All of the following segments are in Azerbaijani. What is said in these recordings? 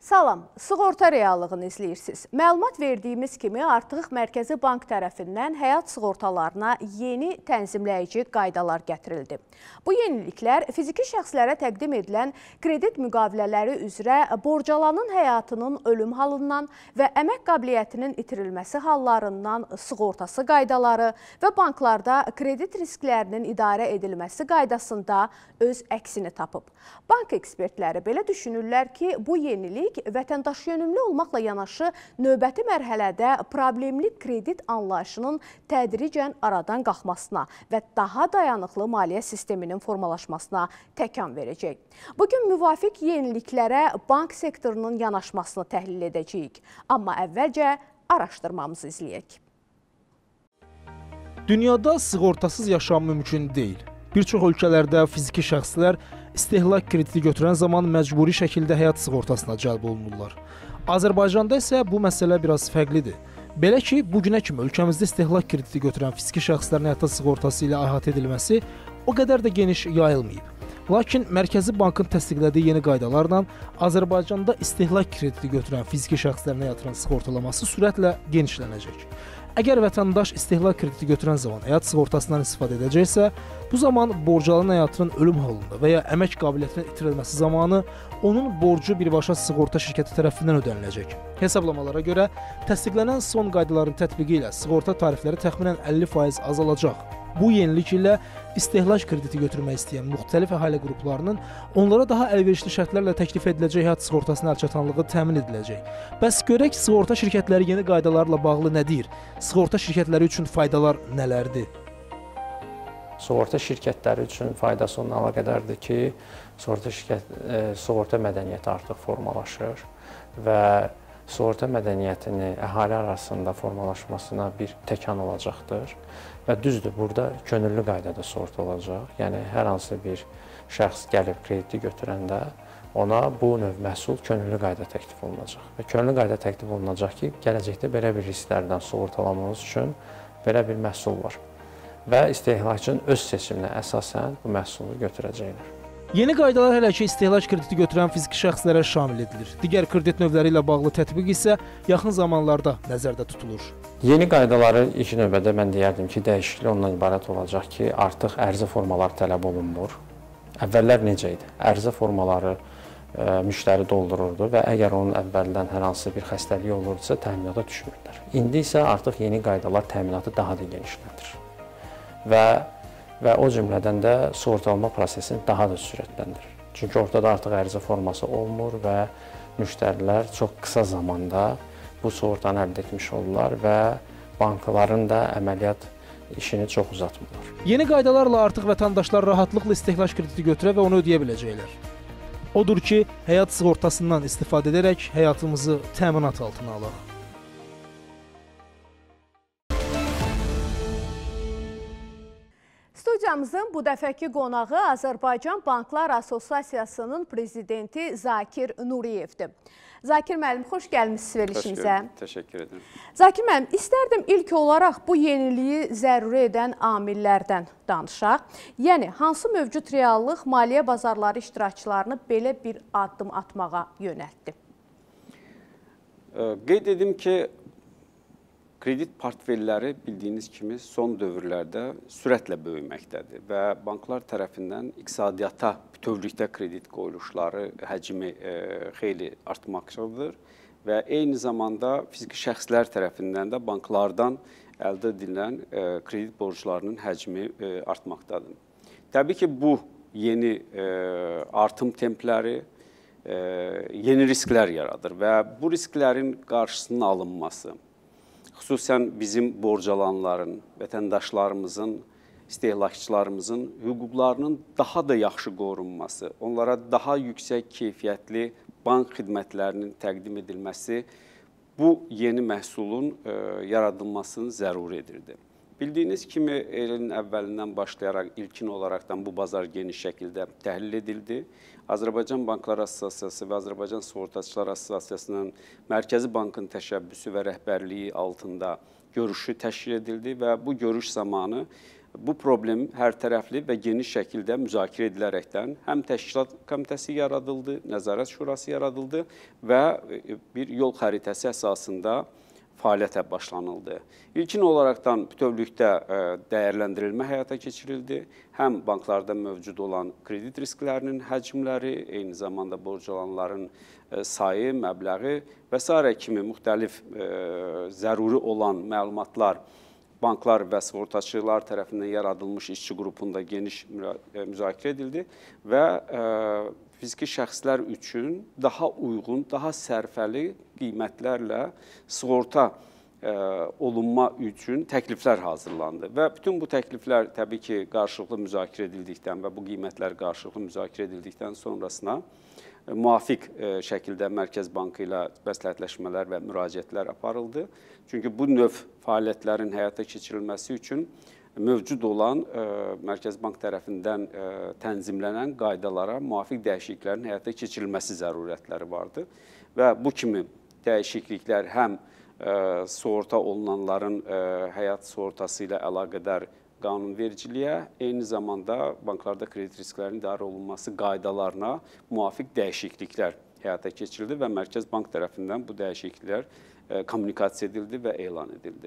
Salam, sığorta reallığını izləyirsiniz. Məlumat verdiyimiz kimi artıq Mərkəzi Bank tərəfindən həyat sığortalarına yeni tənzimləyici qaydalar gətirildi. Bu yeniliklər fiziki şəxslərə təqdim edilən kredit müqavilələri üzrə borcalanın həyatının ölüm halından və əmək qabiliyyətinin itirilməsi hallarından sığortası qaydaları və banklarda kredit risklərinin idarə edilməsi qaydasında öz əksini tapıb. Bank ekspertləri belə düşünürlər ki, bu yenilik vətəndaşyönümlü olmaqla yanaşı növbəti mərhələdə problemli kredit anlayışının tədricən aradan qalxmasına və daha dayanıqlı maliyyə sisteminin formalaşmasına təkan verəcək. Bugün müvafiq yeniliklərə bank sektorunun yanaşmasını təhlil edəcəyik. Amma əvvəlcə araşdırmamızı izləyək. Dünyada sığortasız yaşam mümkün deyil. Bir çox ölkələrdə fiziki şəxslər istehlak krediti götürən zaman məcburi şəkildə həyat sığortasına cəlb olunurlar. Azərbaycanda isə bu məsələ biraz fərqlidir. Belə ki, bugünə kimi ölkəmizdə istehlak krediti götürən fiziki şəxslərin həyat sığortası ilə əhatə edilməsi o qədər də geniş yayılmayıb. Lakin Mərkəzi Bankın təsdiqlədiyi yeni qaydalarla Azərbaycanda istehlak krediti götürən fiziki şəxslərin həyatının sığortalaması sürətlə genişlənəcək. Əgər vətəndaş istehlak krediti götürən zaman həyat sığortasından istifadə edəcəksə, bu zaman borcalının həyatının ölüm halında və ya əmək qabiliyyətinin itirilməsi zamanı onun borcu birbaşa sığorta şirkəti tərəfindən ödəniləcək. Hesablamalara görə təsdiqlənən son qaydaların tətbiqi ilə sığorta tarifləri təxminən 50% azalacaq. Bu yenilik ilə istehlak krediti götürmək istəyən müxtəlif əhali qruplarının onlara daha əlverişli şərtlərlə təklif ediləcək həyat sığortasının əlçatanlığı təmin ediləcək. Bəs görək sığorta şirkətləri yeni qaydalarla bağlı nə deyir? Sığorta şirkətləri üçün faydalar nələrdir? Sığorta şirkətləri üçün faydası onunla əlaqədardır ki, sığorta mədəniyyəti artıq formalaşır və sığorta mədəniyyətini əhali arasında formalaşmasına bir təkan olacaqdır. Və düzdür, burada könüllü qaydada sığorta olacaq. Yəni, hər hansı bir şəxs gəlib krediti götürəndə ona bu növ məhsul könüllü qayda təklif olunacaq. Və könüllü qayda təklif olunacaq ki, gələcəkdə belə bir risklərdən sığortalanmamız üçün belə bir məhsul var. Və istehlakçının öz seçiminə əsasən bu məhsulu götürəcəklər. Yeni qaydalar hələ ki, istehlak krediti götürən fiziki şəxslərə şamil edilir. Digər kredit növləri ilə bağlı tətbiq isə yaxın zamanlarda nəzərdə tutulur. Yeni qaydaları ilk növbədə mən deyərdim ki, dəyişiklik ondan ibarət olacaq ki, artıq ərizə formaları tələb olunmur. Əvvəllər necə idi? Ərizə formaları müştəri doldururdu və əgər onun əvvəldən hər hansı bir xəstəliyi olurdusa, təminata düşmürdülər. İndi isə artıq yeni qaydalar təminatı daha da genişləndirir. Və o cümlədən də sığortalama prosesini daha da sürətləndirir. Çünki ortada artıq ərizə forması olmur və müştərilər çox qısa zamanda bu sığortanı əldə etmiş olurlar və bankların da əməliyyat işini çox uzatmırlar. Yeni qaydalarla artıq vətəndaşlar rahatlıqla istehlak krediti götürə və onu ödəyə biləcəklər. Odur ki, həyat sığortasından istifadə edərək həyatımızı təminat altına alaq. Studiyamızın bu dəfəki qonağı Azərbaycan Banklar Assosiasiyasının prezidenti Zakir Nuriyevdir. Zakir müəllim, xoş gəlmişsiniz verilişimizə. Təşəkkür edirəm. Zakir müəllim, istərdim ilk olaraq bu yeniliyi zəruri edən amillərdən danışaq. Yəni, hansı mövcud reallıq maliyyə bazarları iştirakçılarını belə bir addım atmağa yönəltdi? Qeyd edim ki, kredit portfelləri bildiyiniz kimi son dövrlərdə sürətlə böyüməkdədir və banklar tərəfindən iqtisadiyyata bütövlükdə kredit qoyuluşları həcmi xeyli artmaqdadır və eyni zamanda fiziki şəxslər tərəfindən də banklardan əldə edilən kredit borclarının həcmi artmaqdadır. Təbii ki, bu yeni artım templəri yeni risklər yaradır və bu risklərin qarşısının alınması, xüsusən bizim borcalanların, vətəndaşlarımızın, istehlakçılarımızın hüquqlarının daha da yaxşı qorunması, onlara daha yüksək keyfiyyətli bank xidmətlərinin təqdim edilməsi bu yeni məhsulun yaradılmasını zəruri edirdi. Bildiyiniz kimi, ilin əvvəlindən başlayaraq ilkin olaraqdan bu bazar geniş şəkildə təhlil edildi. Azərbaycan Banklar Assosiasiyası və Azərbaycan Sığortaçılar Assosiasiyasının Mərkəzi Bankın təşəbbüsü və rəhbərliyi altında görüşü təşkil edildi və bu görüş zamanı bu problem hərtərəfli və geniş şəkildə müzakirə edilərəkdən həm təşkilat komitəsi yaradıldı, nəzarət şurası yaradıldı və bir yol xəritəsi əsasında fəaliyyətə başlanıldı. İlkin olaraqdan bütövlükdə dəyərləndirilmə həyata keçirildi. Həm banklarda mövcud olan kredit risklərinin həcmləri, eyni zamanda borc alanların sayı, məbləği və s. kimi müxtəlif zəruri olan məlumatlar banklar və sığortaçılar tərəfindən yaradılmış işçi qrupunda geniş müzakirə edildi və fiziki şəxslər üçün daha uyğun, daha sərfəli qiymətlərlə sığorta olunma üçün təkliflər hazırlandı və bütün bu təkliflər təbii ki, qarşılıqlı müzakirə edildikdən və bu qiymətlər qarşılıqlı müzakirə edildikdən sonrasına müvafiq şəkildə Mərkəz Bankı ilə məsləhətləşmələr və müraciətlər aparıldı. Çünki bu növ fəaliyyətlərin həyata keçirilməsi üçün mövcud olan Mərkəz Bank tərəfindən tənzimlənən qaydalara müvafiq dəyişikliklərin həyata keçirilməsi zərurətləri vardı. Və bu kimi dəyişikliklər həm sığorta olunanların həyat sığortası ilə əlaqədar qanunvericiliyə, eyni zamanda banklarda kredit risklərinin idarə olunması qaydalarına müvafiq dəyişikliklər həyata keçirildi və Mərkəz Bank tərəfindən bu dəyişikliklər kommunikasiya edildi və elan edildi.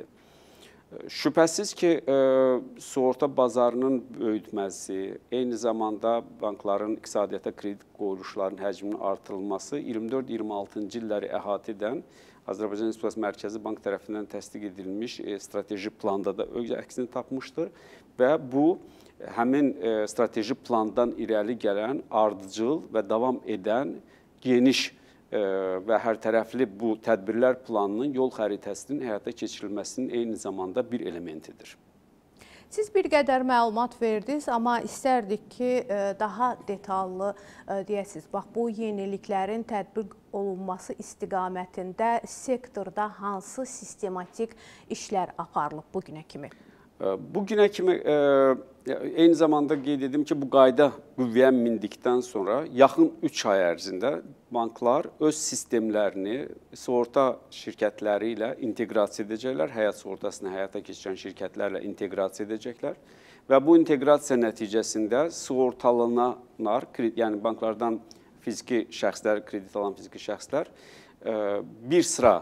Şübhəsiz ki, sığorta bazarının böyütməsi, eyni zamanda bankların iqtisadiyyata kredit qoyuluşlarının həcminin artırılması 24-26-cı illəri əhatə edən Azərbaycan Respublikası Mərkəzi Bank tərəfindən təsdiq edilmiş strateji planda da öz əksini tapmışdır və bu həmin strateji plandan irəli gələn ardıcıl və davam edən geniş və hərtərəfli bu tədbirlər planının yol xəritəsinin həyata keçirilməsinin eyni zamanda bir elementidir. Siz bir qədər məlumat verdiniz, amma istərdik ki, daha detallı deyəsiniz. Bax, bu yeniliklərin tətbiq olunması istiqamətində sektorda hansı sistematik işlər aparılıb bugünə kimi? Bugünə kimi eyni zamanda qeyd edim ki, bu qayda qüvvəyə mindikdən sonra yaxın 3 ay ərzində banklar öz sistemlərini sığorta şirkətləri ilə inteqrasiya edəcəklər, həyat sığortasını həyata keçirən şirkətlərlə inteqrasiya edəcəklər və bu inteqrasiya nəticəsində sığortalananlar, yəni banklardan fiziki şəxslər, kredit alan fiziki şəxslər bir sıra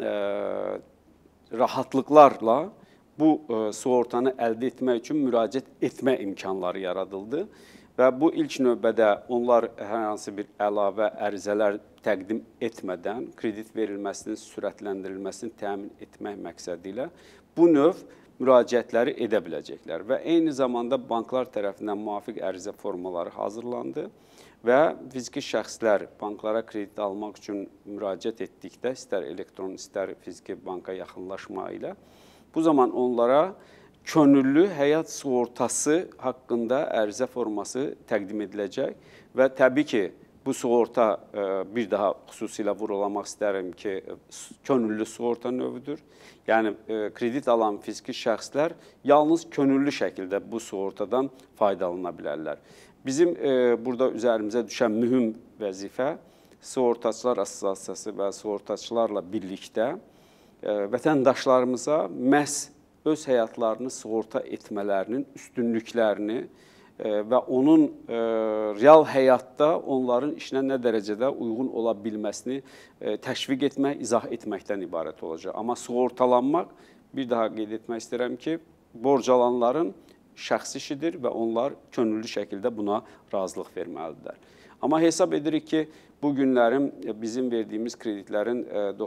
rahatlıqlarla bu sığortanı əldə etmək üçün müraciət etmə imkanları yaradıldı və bu ilk növbədə onlar hər hansı bir əlavə ərizələr təqdim etmədən kredit verilməsinin sürətləndirilməsini təmin etmək məqsədi ilə bu növ müraciətləri edə biləcəklər və eyni zamanda banklar tərəfindən müvafiq ərizə formaları hazırlandı və fiziki şəxslər banklara kredit almaq üçün müraciət etdikdə, istər elektron, istər fiziki banka yaxınlaşma ilə bu zaman onlara könüllü həyat sığortası haqqında ərizə forması təqdim ediləcək və təbii ki, bu sığorta bir daha xüsusilə vurğulamaq istərəm ki, könüllü sığorta növüdür. Yəni, kredit alan fiziki şəxslər yalnız könüllü şəkildə bu sığortadan faydalana bilərlər. Bizim burada üzərimizə düşən mühüm vəzifə Sığortaçılar Assosiasiyası və sığortaçılarla birlikdə vətəndaşlarımıza məhz öz həyatlarını sığorta etmələrinin üstünlüklərini və onun real həyatda onların işinə nə dərəcədə uyğun ola bilməsini təşviq etmək, izah etməkdən ibarət olacaq. Amma sığortalanmaq, bir daha qeyd etmək istəyirəm ki, borc alanların şəxsi işidir və onlar könüllü şəkildə buna razılıq verməlidirlər. Amma hesab edirik ki, bu günlərin bizim verdiyimiz kreditlərin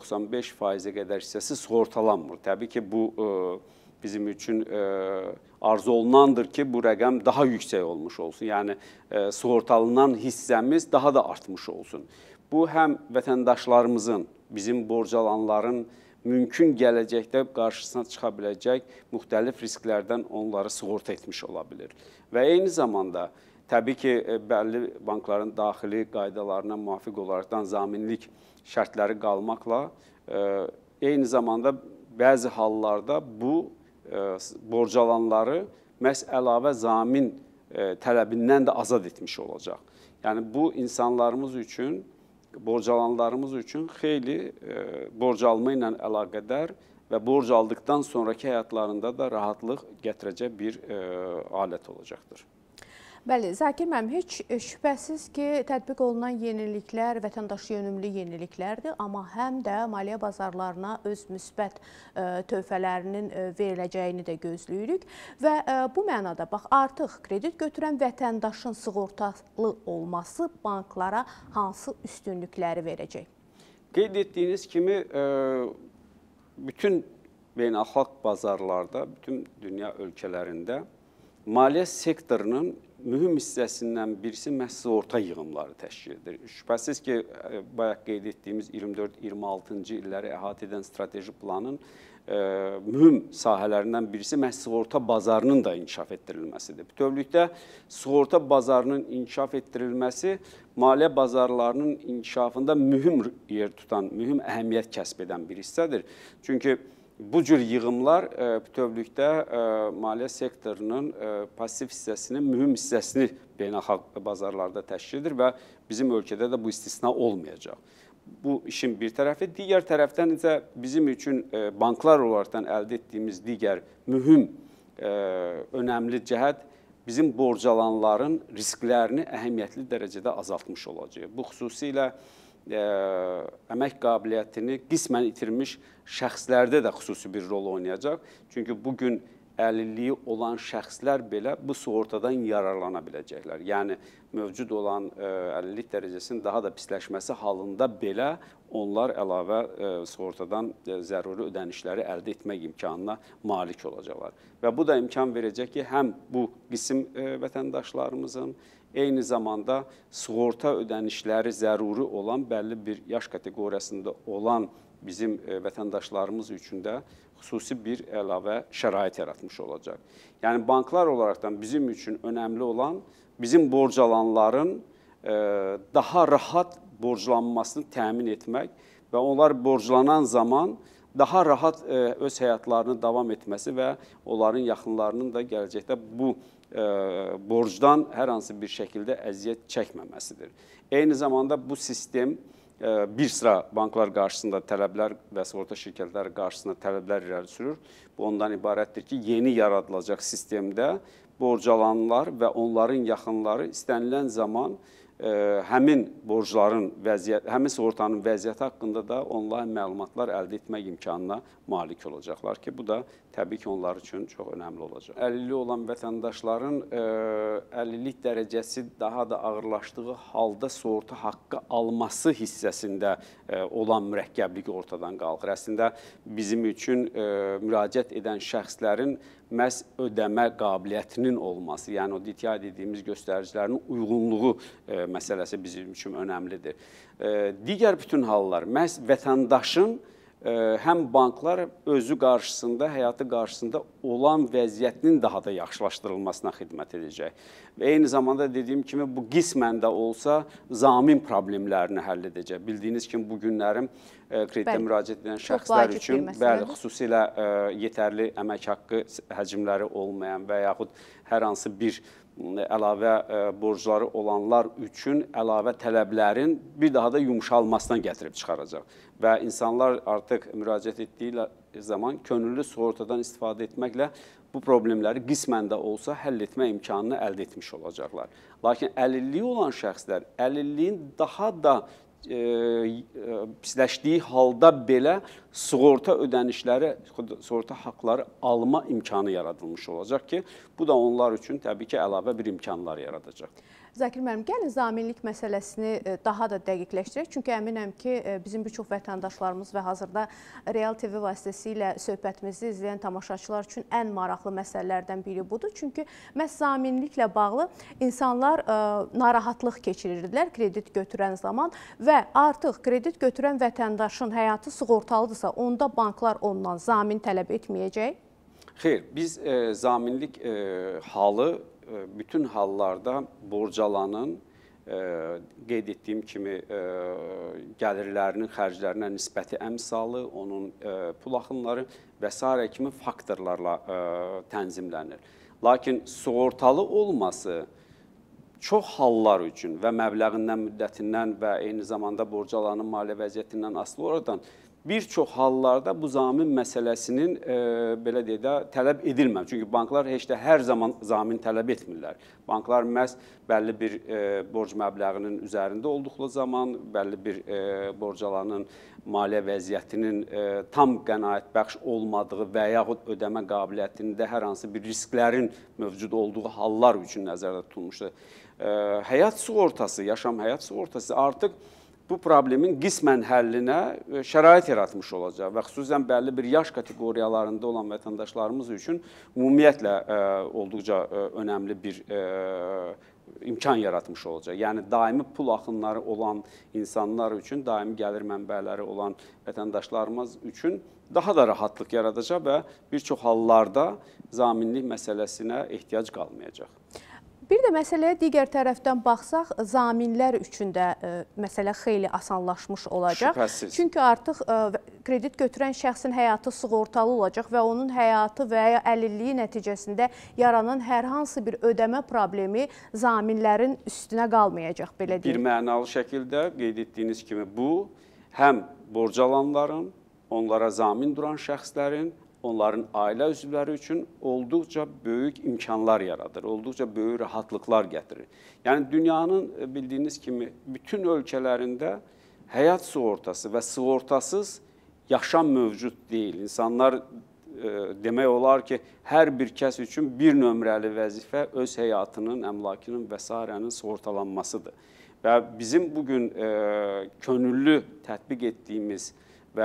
95%-ə qədər hissəsi sığortalanmır. Təbii ki, bu bizim üçün arzu olunandır ki, bu rəqəm daha yüksək olmuş olsun. Yəni, sığortalanan hissəmiz daha da artmış olsun. Bu, həm vətəndaşlarımızın, bizim borc alanların mümkün gələcəkdə qarşısına çıxa biləcək müxtəlif risklərdən onları sığorta etmiş ola bilir. Və eyni zamanda, təbii ki, bəlli bankların daxili qaydalarına müvafiq olaraqdan zaminlik şərtləri qalmaqla, eyni zamanda bəzi hallarda bu borc alanları məhz əlavə zamin tələbindən də azad etmiş olacaq. Yəni, bu insanlarımız üçün, borc alanlarımız üçün xeyli borc alma ilə əlaqədar və borc aldıqdan sonraki həyatlarında da rahatlıq gətirəcək bir alət olacaqdır. Bəli, Zakir müəllim, heç şübhəsiz ki, tətbiq olunan yeniliklər vətəndaş yönümlü yeniliklərdir, amma həm də maliyyə bazarlarına öz müsbət töhfələrinin veriləcəyini də gözləyirik və bu mənada bax, artıq kredit götürən vətəndaşın sığortalı olması banklara hansı üstünlükləri verəcək? Qeyd etdiyiniz kimi, bütün beynəlxalq bazarlarda, bütün dünya ölkələrində maliyyə sektorunun mühüm hissəsindən birisi məhz sığorta yığımları təşkil edir. Şübhəsiz ki, bayaq qeyd etdiyimiz 24-26-cı illəri əhatə edən strateji planın mühüm sahələrindən birisi məhz sığorta bazarının da inkişaf etdirilməsidir. Bütövlükdə sığorta bazarının inkişaf etdirilməsi maliyyə bazarlarının inkişafında mühüm yer tutan, mühüm əhəmiyyət kəsb edən bir hissədir. Çünki bu cür yığımlar bütövlükdə maliyyə sektorunun pasiv hissəsinin mühüm hissəsini beynəlxalq bazarlarda təşkil edir və bizim ölkədə də bu istisna olmayacaq. Bu işin bir tərəfi. Digər tərəfdən isə bizim üçün banklar olaraqdan əldə etdiyimiz digər mühüm, önəmli cəhət bizim borcalanların risklərini əhəmiyyətli dərəcədə azaltmış olacaq. Bu xüsusilə əmək qabiliyyətini qismən itirmiş şəxslərdə də xüsusi bir rol oynayacaq. Çünki bugün əlilliyi olan şəxslər belə bu sığortadan yararlana biləcəklər. Yəni, mövcud olan əlillik dərəcəsinin daha da pisləşməsi halında belə onlar əlavə sığortadan zəruri ödənişləri əldə etmək imkanına malik olacaqlar. Və bu da imkan verəcək ki, həm bu qism vətəndaşlarımızın, eyni zamanda sığorta ödənişləri zəruri olan bəlli bir yaş kateqoriyasında olan bizim vətəndaşlarımız üçün də xüsusi bir əlavə şərait yaratmış olacaq. Yəni, banklar olaraqdan bizim üçün önəmli olan bizim borcalanların daha rahat borclanmasını təmin etmək və onlar borclanan zaman daha rahat öz həyatlarını davam etməsi və onların yaxınlarının da gələcəkdə bu borcdan hər hansı bir şəkildə əziyyət çəkməməsidir. Eyni zamanda bu sistem bir sıra banklar qarşısında tələblər və sığorta şirkətləri qarşısında tələblər irəli sürür. Bu ondan ibarətdir ki, yeni yaradılacaq sistemdə borcalananlar və onların yaxınları istənilən zaman həmin borcların vəziyyəti, həmin sığortanın vəziyyəti haqqında da onlayn məlumatlar əldə etmək imkanına malik olacaqlar ki, bu da təbii ki, onlar üçün çox önəmli olacaq. Əlilliyi olan vətəndaşların əlillik dərəcəsi daha da ağırlaşdığı halda sığorta haqqı alması hissəsində olan mürəkkəblik ortadan qalxır. Əslində, bizim üçün müraciət edən şəxslərin məhz ödəmə qabiliyyətinin olması, yəni o DTI dediyimiz göstəricilərin uyğunluğu məsələsi bizim üçün önəmlidir. Digər bütün hallar, məhz vətəndaşın həm banklar özü qarşısında, həyatı qarşısında olan vəziyyətinin daha da yaxşılaşdırılmasına xidmət edəcək. Və eyni zamanda dediyim kimi, bu qismən də olsa zamin problemlərini həll edəcək. Bildiyiniz kimi, bu günlərin kreditə müraciət edən şəxslər üçün xüsusilə yetərli əmək haqqı həcmləri olmayan və yaxud hər hansı bir əlavə borcları olanlar üçün əlavə tələblərin bir daha da yumşalmasına gətirib çıxaracaq. Və insanlar artıq müraciət etdiyi zaman könüllü sığortadan istifadə etməklə bu problemləri qismən də olsa həll etmə imkanını əldə etmiş olacaqlar. Lakin əlilliyi olan şəxslər əlilliyin daha da pisləşdiyi halda belə sığorta ödənişləri, sığorta haqları alma imkanı yaradılmış olacaq ki, bu da onlar üçün təbii ki, əlavə bir imkanlar yaradacaq. Zakir müəllim, gəlin zaminlik məsələsini daha da dəqiqləşdirək. Çünki əminəm ki, bizim bir çox vətəndaşlarımız və hazırda Real TV vasitəsilə söhbətimizi izləyən tamaşaçılar üçün ən maraqlı məsələlərdən biri budur. Çünki məhz zaminliklə bağlı insanlar narahatlıq keçirirdilər kredit götürən zaman və artıq kredit götürən vətəndaşın həyatı sığortalıdırsa, onda banklar ondan zamin tələb etməyəcək? Xeyr, biz zaminlik halı bütün hallarda borcalanın qeyd etdiyim kimi gəlirlərinin, xərclərinə nisbəti əmsalı, onun pul axınları və s. kimi faktorlarla tənzimlənir. Lakin sığortalı olması çox hallar üçün və məbləğindən, müddətindən və eyni zamanda borcalanın maliyyə vəziyyətindən asılı olaraqdan bir çox hallarda bu zamin məsələsinin belə deyək də tələb edilmir. Çünki banklar heç də hər zaman zamin tələb etmirlər. Banklar məhz bəlli bir borc məbləğinin üzərində olduqları zaman, bəlli bir borc alanın maliyyə vəziyyətinin tam qənaətbəxş olmadığı və yaxud ödəmə qabiliyyətində hər hansı bir risklərin mövcud olduğu hallar üçün nəzərdə tutulmuşdur. Həyat sığortası, yaşam həyat sığortası artıq bu problemin qismən həllinə şərait yaratmış olacaq və xüsusən bəlli bir yaş kateqoriyalarında olan vətəndaşlarımız üçün ümumiyyətlə olduqca önəmli bir imkan yaratmış olacaq. Yəni, daimi pul axınları olan insanlar üçün, daimi gəlir mənbələri olan vətəndaşlarımız üçün daha da rahatlıq yaradacaq və bir çox hallarda zaminlik məsələsinə ehtiyac qalmayacaq. Bir də məsələyə digər tərəfdən baxsaq, zaminlər üçün də məsələ xeyli asanlaşmış olacaq. Şübhəsiz. Çünki artıq kredit götürən şəxsin həyatı sığortalı olacaq və onun həyatı və ya əlilliyi nəticəsində yaranan hər hansı bir ödəmə problemi zaminlərin üstünə qalmayacaq, belə deyək. Bir mənalı şəkildə qeyd etdiyiniz kimi bu, həm borc alanların, onlara zamin duran şəxslərin, onların ailə üzvləri üçün olduqca böyük imkanlar yaradır, olduqca böyük rahatlıqlar gətirir. Yəni, dünyanın bildiyiniz kimi bütün ölkələrində həyat sığortası və sığortasız yaşam mövcud deyil. İnsanlar demək olar ki, hər bir kəs üçün bir nömrəli vəzifə öz həyatının, əmlakının və s. sığortalanmasıdır. Və bizim bugün könüllü tətbiq etdiyimiz və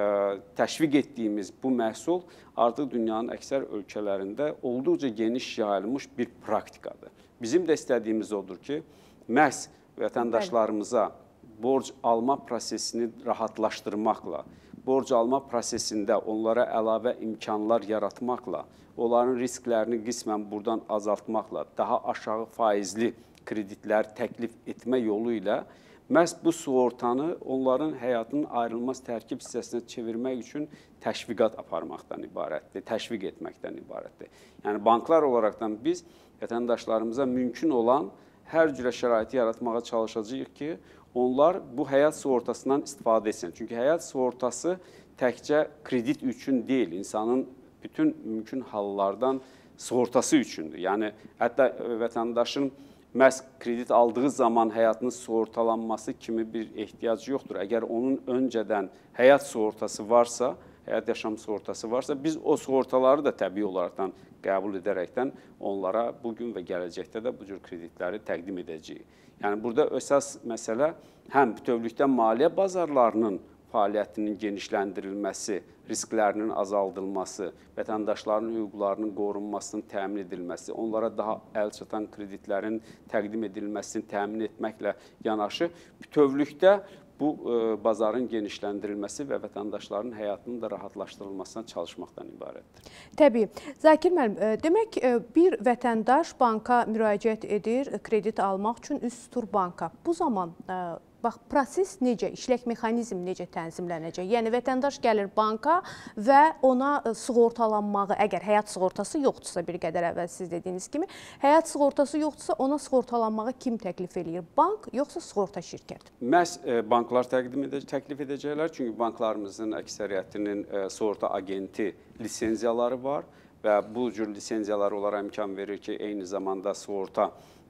təşviq etdiyimiz bu məhsul artıq dünyanın əksər ölkələrində olduqca geniş yayılmış bir praktikadır. Bizim də istədiyimiz odur ki, məhz vətəndaşlarımıza borc alma prosesini rahatlaşdırmaqla, borc alma prosesində onlara əlavə imkanlar yaratmaqla, onların risklərini qismən buradan azaltmaqla, daha aşağı faizli kreditlər təklif etmə yolu ilə məhz bu sığortanı onların həyatının ayrılmaz tərkib hissəsinə çevirmək üçün təşviqat aparmaqdan ibarətdir, təşviq etməkdən ibarətdir. Yəni, banklar olaraqdan biz vətəndaşlarımıza mümkün olan hər cürə şəraiti yaratmağa çalışacağıq ki, onlar bu həyat sığortasından istifadə etsin. Çünki həyat sığortası təkcə kredit üçün deyil, insanın bütün mümkün hallardan sığortası üçündür. Yəni, hətta vətəndaşın məhz kredit aldığı zaman həyatının sığortalanması kimi bir ehtiyac yoxdur. Əgər onun öncədən həyat sığortası varsa, həyat yaşam sığortası varsa, biz o sığortaları da təbii olaraqdan qəbul edərəkdən onlara bugün və gələcəkdə də bu cür kreditləri təqdim edəcəyik. Yəni, burada əsas məsələ həm bütövlükdə maliyyə bazarlarının fəaliyyətinin genişləndirilməsi, risklərinin azaldılması, vətəndaşların hüquqlarının qorunmasının təmin edilməsi, onlara daha əlçatan kreditlərin təqdim edilməsini təmin etməklə yanaşı, bütövlükdə bu bazarın genişləndirilməsi və vətəndaşların həyatının da rahatlaşdırılmasına çalışmaqdan ibarətdir. Təbii. Zakir müəllim, demək bir vətəndaş banka müraciət edir kredit almaq üçün, üz tutur banka. Bu zaman bax, proses necə, işlək mexanizm necə tənzimlənəcək? Yəni, vətəndaş gəlir banka və ona sığortalanmağı, əgər həyat sığortası yoxdursa, bir qədər əvvəl siz dediyiniz kimi, həyat sığortası yoxdursa, ona sığortalanmağı kim təklif edir? Bank, yoxsa sığorta şirkət? Məhz banklar təklif edəcəklər, çünki banklarımızın əksəriyyətinin sığorta agenti lisenziyaları var və bu cür lisenziyalar onlara imkan verir ki, eyni zamanda sığorta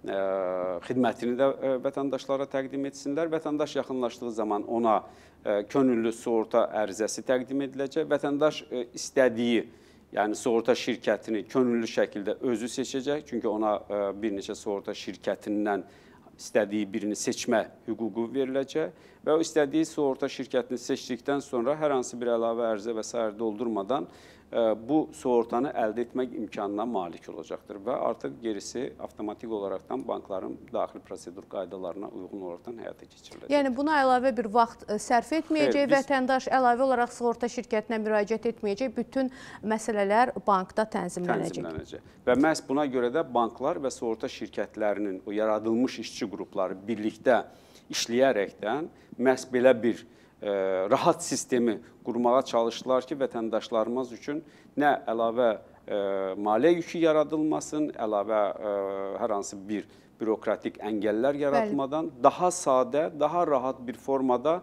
xidmətini də vətəndaşlara təqdim etsinlər. Vətəndaş yaxınlaşdığı zaman ona könüllü sığorta ərizəsi təqdim ediləcək. Vətəndaş istədiyi, yəni sığorta şirkətini könüllü şəkildə özü seçəcək. Çünki ona bir neçə sığorta şirkətindən istədiyi birini seçmə hüququ veriləcək və o istədiyi sığorta şirkətini seçdikdən sonra hər hansı bir əlavə ərizə və s. doldurmadan bu sığortanı əldə etmək imkanına malik olacaqdır və artıq gerisi avtomatik olaraqdan bankların daxili prosedur qaydalarına uyğun olaraqdan həyata keçiriləcək. Yəni, buna əlavə bir vaxt sərf etməyəcək, vətəndaş əlavə olaraq sığorta şirkətinə müraciət etməyəcək, bütün məsələlər bankda tənzimlənəcək. Və məhz buna görə də banklar və sığorta şirkətlərinin o yaradılmış işçi qrupları birlikdə işləyərəkdən məhz belə bir rahat sistemi qurmağa çalışdılar ki, vətəndaşlarımız üçün nə əlavə maliyyə yükü yaradılmasın, əlavə hər hansı bir bürokratik əngəllər yaratmadan daha sadə, daha rahat bir formada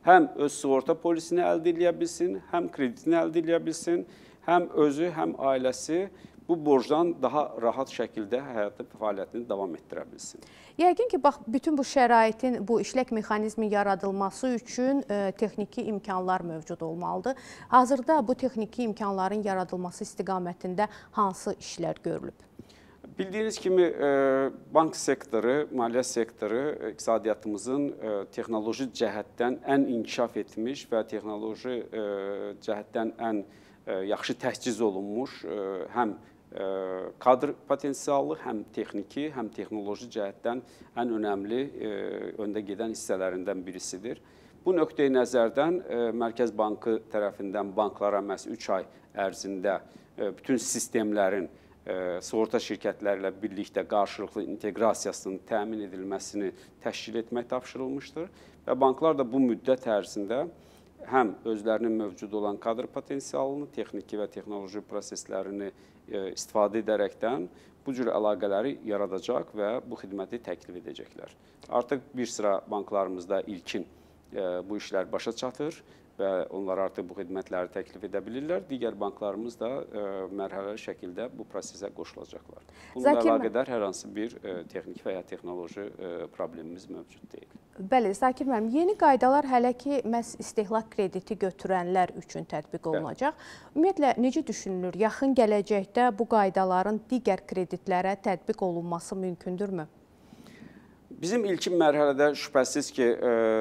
həm öz sığorta polisini əldə edə bilsin, həm kreditini əldə edə bilsin, həm özü, həm ailəsi bu borcdan daha rahat şəkildə həyatı fəaliyyətini davam etdirə bilsin. Yəqin ki, bax, bütün bu şəraitin, bu işlək mexanizmin yaradılması üçün texniki imkanlar mövcud olmalıdır. Hazırda bu texniki imkanların yaradılması istiqamətində hansı işlər görülüb? Bildiyiniz kimi, bank sektoru, maliyyə sektoru iqtisadiyyatımızın texnoloji cəhətdən ən inkişaf etmiş və texnoloji cəhətdən ən yaxşı təchiz olunmuş həm kadr potensialı, həm texniki, həm texnoloji cəhətdən ən önəmli öndə gedən hissələrindən birisidir. Bu nöqteyi nəzərdən Mərkəz Bankı tərəfindən banklara məhz 3 ay ərzində bütün sistemlərin sığorta şirkətləri ilə birlikdə qarşılıqlı inteqrasiyasının təmin edilməsini təşkil etmək tapşırılmışdır və banklar da bu müddət ərzində həm özlərinin mövcud olan kadr potensialını, texniki və texnoloji proseslərini istifadə edərəkdən bu cür əlaqələri yaradacaq və bu xidməti təklif edəcəklər. Artıq bir sıra banklarımızda ilkin bu işlər başa çatır və onlar artıq bu xidmətləri təklif edə bilirlər. Digər banklarımız da mərhələli şəkildə bu prosesə qoşulacaqlar. Bununla əlaqədar hər hansı bir texniki və ya texnoloji problemimiz mövcud deyil. Bəli, Zakir müəllim, yeni qaydalar hələ ki, məhz istehlak krediti götürənlər üçün tətbiq olunacaq. Ümumiyyətlə, necə düşünülür? Yaxın gələcəkdə bu qaydaların digər kreditlərə tətbiq olunması mümkündürmü? Bizim ilkin mərhələdə şübhəsiz ki,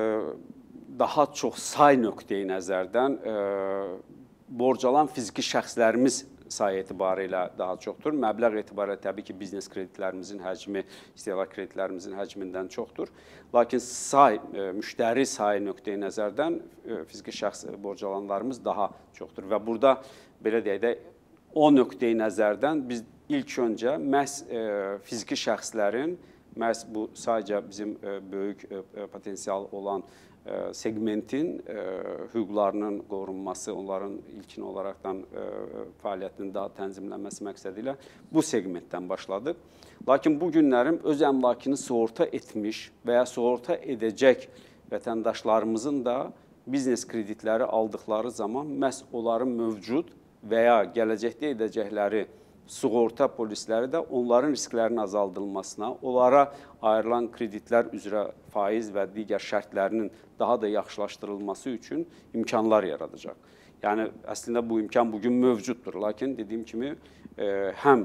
daha çox say nöqteyi nəzərdən borc alan fiziki şəxslərimiz sayı etibarilə daha çoxdur. Məbləğ etibarilə təbii ki, biznes kreditlərimizin həcmi, istehlak kreditlərimizin həcmindən çoxdur. Lakin müştəri sayı nöqteyi nəzərdən fiziki şəxs borc alanlarımız daha çoxdur. Və burada, belə deyək də, o nöqteyi nəzərdən biz ilk öncə məhz fiziki şəxslərin, məhz bu sadəcə bizim böyük potensial olan segmentin hüquqlarının qorunması, onların ilkin olaraqdan fəaliyyətinin daha tənzimlənməsi məqsədi ilə bu segmentdən başladıq. Lakin bu günlərim öz əmlakını sığorta etmiş və ya sığorta edəcək vətəndaşlarımızın da biznes kreditləri aldıqları zaman məhz onların mövcud və ya gələcəkdə edəcəkləri sığorta polisləri də onların risklərinin azaldılmasına, onlara ayrılan kreditlər üzrə faiz və digər şərtlərinin daha da yaxşılaşdırılması üçün imkanlar yaradacaq. Yəni, əslində bu imkan bugün mövcuddur. Lakin dediyim kimi, həm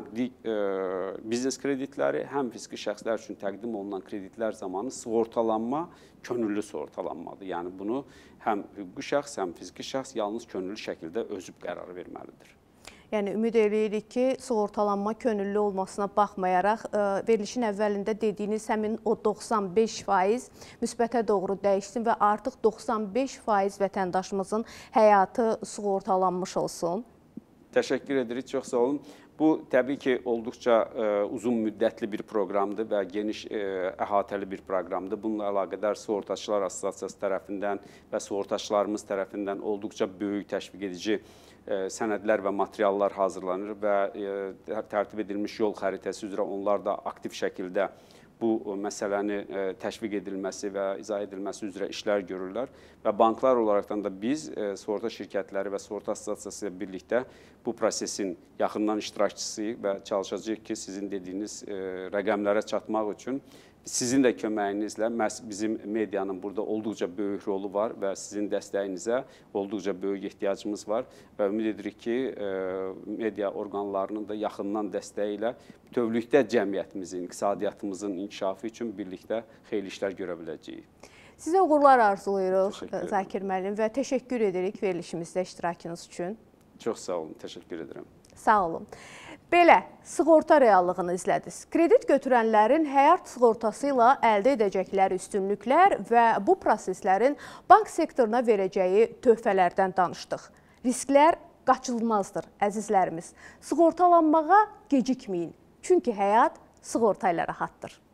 biznes kreditləri, həm fiziki şəxslər üçün təqdim olunan kreditlər zamanı sığortalanma könüllü sığortalanmadır. Yəni, bunu həm hüquqi şəxs, həm fiziki şəxs yalnız könüllü şəkildə özü qərar verməlidir. Yəni, ümid edirik ki, sığortalanma könüllü olmasına baxmayaraq, verilişin əvvəlində dediyiniz həmin o 95% müsbətə doğru dəyişsin və artıq 95% vətəndaşımızın həyatı sığortalanmış olsun. Təşəkkür edirik, çox sağ olun. Bu, təbii ki, olduqca uzun müddətli bir proqramdır və geniş əhatəli bir proqramdır. Bununla əlaqədar Sığortaçılar Assosiasiyası tərəfindən və sığortaçılarımız tərəfindən olduqca böyük təşviq edici sənədlər və materiallar hazırlanır və tərtib edilmiş yol xəritəsi üzrə onlar da aktiv şəkildə bu məsələni təşviq edilməsi və izah edilməsi üzrə işlər görürlər və banklar olaraqdan da biz sığorta şirkətləri və sığorta assosiasiyası ilə birlikdə bu prosesin yaxından iştirakçısıyıq və çalışacağıq ki, sizin dediyiniz rəqəmlərə çatmaq üçün sizin də köməyinizlə məhz bizim medianın burada olduqca böyük rolu var və sizin dəstəyinizə olduqca böyük ehtiyacımız var və ümid edirik ki, media orqanlarının da yaxından dəstəyi ilə bütövlükdə cəmiyyətimizin, iqtisadiyyatımızın inkişafı üçün birlikdə xeyli işlər görə biləcəyik. Sizə uğurlar arzulayırıq, Zakir müəllim, və təşəkkür edirik verilişimizdə iştirakınız üçün. Çox sağ olun, təşəkkür edirəm. Sağ olun. Belə, sığorta reallığını izlədiniz. Kredit götürənlərin həyat sığortası ilə əldə edəcəkləri üstünlüklər və bu proseslərin bank sektoruna verəcəyi töhfələrdən danışdıq. Risklər qaçılmazdır, əzizlərimiz. Sığortalanmağa gecikməyin, çünki həyat sığorta ilə rahatdır.